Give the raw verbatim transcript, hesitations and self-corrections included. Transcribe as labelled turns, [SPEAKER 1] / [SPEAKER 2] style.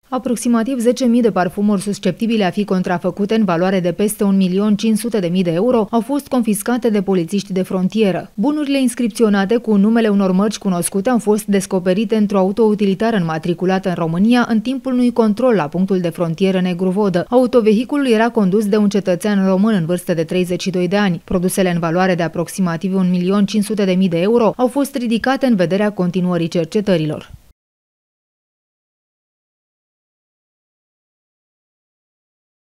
[SPEAKER 1] Aproximativ zece mii de parfumuri susceptibile a fi contrafăcute în valoare de peste un milion cinci sute de mii de euro au fost confiscate de polițiști de frontieră. Bunurile inscripționate cu numele unor mărci cunoscute au fost descoperite într-o autoutilitară înmatriculată în România în timpul unui control la punctul de frontieră Negru Vodă. Autovehiculul era condus de un cetățean român în vârstă de treizeci și doi de ani. Produsele în valoare de aproximativ un milion cinci sute de mii de euro au fost ridicate în vederea continuării cercetărilor.